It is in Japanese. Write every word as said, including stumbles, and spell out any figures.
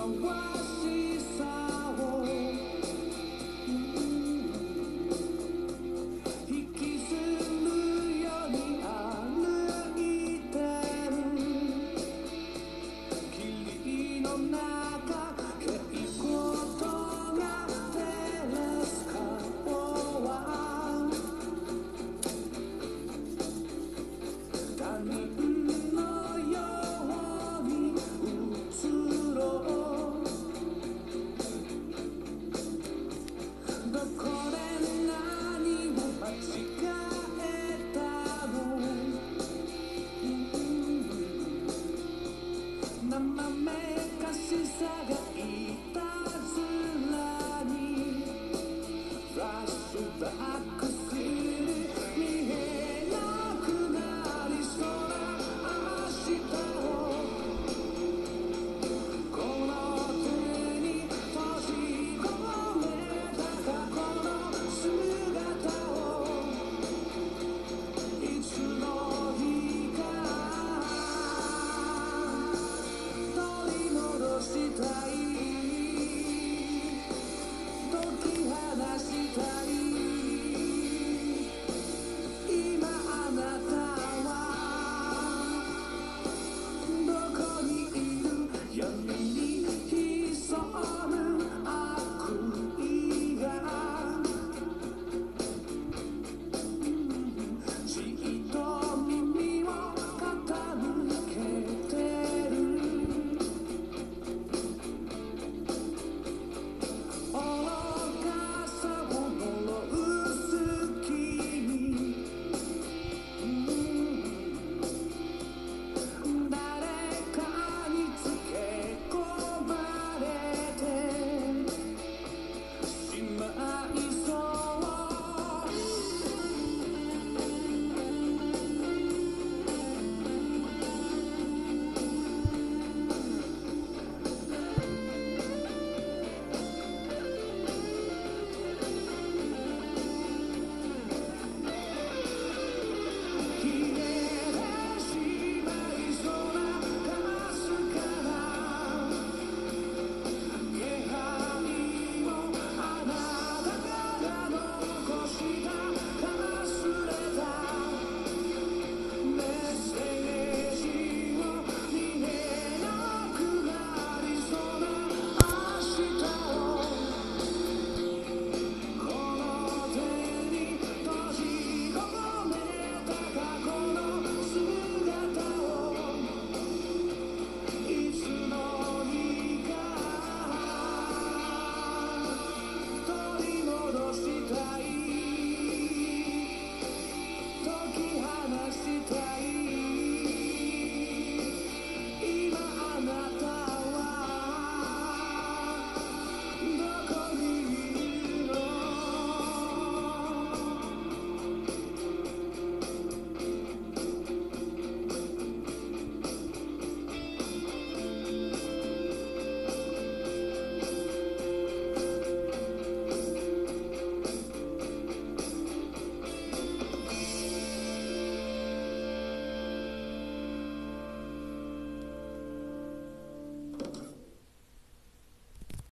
しさを引きずるように歩いてる霧の中蛍光灯が照らす顔は他人のように映ろうどこで何を間違えたの生めかしさがいたずらにフラッシュバックする見えなくなりそうな明日をこの手に閉じ込めた過去の姿をいつの日か取り戻したい